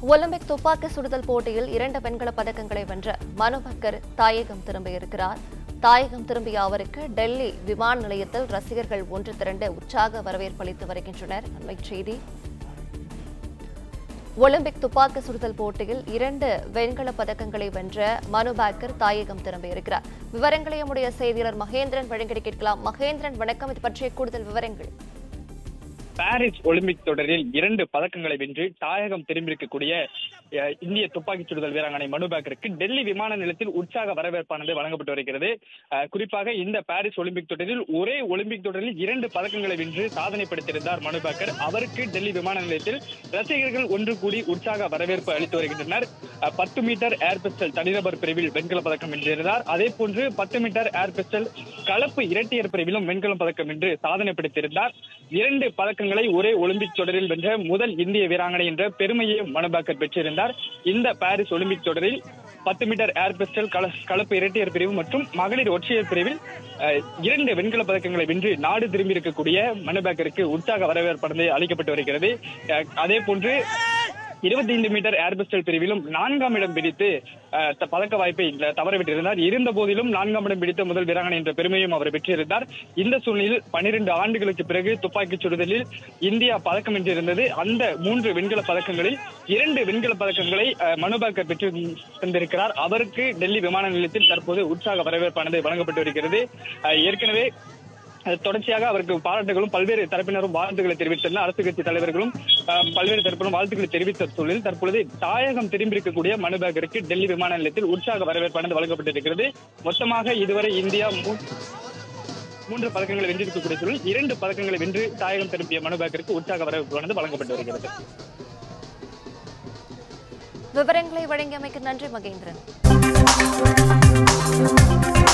Olympic துப்பாக்கி சுடுதல் போட்டியில் 2 வெண்கலப் பதக்கங்களை வென்ற மனு பக்கர் தாயகம் திரும்பியிருக்கிறார். தாயகம் திரும்பிய அவருக்கு டெல்லி விமான நிலையத்தில் ரசிகர்கள் ஒன்று திரண்டு உற்சாக வரவேற்பு அளித்து வருகின்றனர். அண்மைச் செய்தி: ஒலிம்பிக் துப்பாக்கி சுடுதல் போட்டியில் 2 வெண்கலப் பதக்கங்களை வென்ற மனு பக்கர் தாயகம் திரும்பியிருக்கிறார். விவரங்களை நம்முடைய செய்தியாளர் மகேந்திரன் வழங்கி கேட்கலாம். மகேந்திரன், வணக்கம். இது பற்றிய கூடுதல் விவரங்கள். பாரிஸ் ஒலிம்பிக் தொடரில் 2 பதக்கங்களை வென்று தாயகம் திரும்பியிருக்கக்கூடிய இந்திய துப்பாக்கிச் சுடுதல் வீராங்கனை மனு பக்கருக்கு டெல்லி விமான நிலையத்தில் உற்சாக வரவேற்பானது வழங்கப்பட்டு வருகிறது. குறிப்பாக இந்த பாரிஸ் ஒலிம்பிக் தொடரில் ஒரே ஒலிம்பிக் தொடரில் 2 பதக்கங்களை வென்று சாதனை படைத்திருந்தார் மனு பக்கர். அவருக்கு டெல்லி விமான நிலையத்தில் ரசிகர்கள் ஒன்று கூடி உற்சாக வரவேற்பு அளித்து வருகின்றனர். 10 மீட்டர் ஏர் பிஸ்டல் தனிநபர் பிரிவில் வெண்கல பதக்கம் வென்றிருந்தார். அதே போன்று 10 மீட்டர் ஏர் பிஸ்டல் கலப்பு இரட்டையர் பிரிவிலும் வெண்கல பதக்கம் வென்று சாதனை படைத்திருந்தார். 2 பதக்கங்களை ஒரே ஒலிம்பிக் தொடரில் வென்ற முதல் இந்திய வீராங்கனை என்ற பெருமையையும் மனு பக்கர் பெற்றிருந்தார். இந்த பாரிஸ் ஒலிம்பிக் தொடரில் 10 மீட்டர் ஏர் பிஸ்டல் கலப்பு இரட்டையர் பிரிவு மற்றும் மகளிர் ஒற்றையர் பிரிவில் 2 வெண்கல பதக்கங்களை வென்று நாடு திரும்பி இருக்கக்கூடிய மனு பக்கருக்கு உற்சாக வரவேற்பானது அளிக்கப்பட்டு வருகிறது. அதே போன்று 25 மீட்டர் ஏர் பிஸ்டல் பிரிவிலும் 4ஆம் இடம் பிடித்து பதக்க வாய்ப்பை தவறவிட்டிருந்தார். இருந்த போதிலும் 4ஆம் இடம் பிடித்த முதல் வீராங்கனை என்ற பெருமையும் அவர் பெற்றிருந்தார். இந்த சூழ்நிலையில் 12 ஆண்டுகளுக்கு பிறகு துப்பாக்கிச் சுடுதலில் இந்தியா பதக்கம் வென்றிருந்தது. அந்த 3 வெண்கல பதக்கங்களில் 2 வெண்கல பதக்கங்களை மனு பக்கர் பெற்று தந்திருக்கிறார். அவருக்கு டெல்லி விமான நிலையத்தில் தற்போது உற்சாக வரவேற்பானது வழங்கப்பட்டு வருகிறது. ஏற்கனவே தொடர்ச்சியாக அவருக்கு பாராட்டுகளும் பல்வேறு தரப்பினரும் வாழ்த்துக்களை தெரிவித்தனர். அரசு கட்சி தலைவர்களும் பல்வேறு தரப்பினரும் வாழ்த்துக்களை தெரிவித்த சூழலில் தற்பொழுது தாயகம் திரும்பியிருக்கக்கூடிய மனு பக்கருக்கு டெல்லி விமான நிலையத்தில் உற்சாக வரவேற்பானது வழங்கப்பட்டிருக்கிறது. மொத்தமாக இதுவரை இந்தியா 3 பதக்கங்களை வென்றிருக்கக்கூடிய சூழலில் 2 பதக்கங்களை வென்று தாயகம் திரும்பிய மனு பக்கருக்கு உற்சாக வரவேற்பானது வழங்கப்பட்டு வருகிறது. விவரங்களை வழங்கியமைக்கு நன்றி மகேந்திரன்.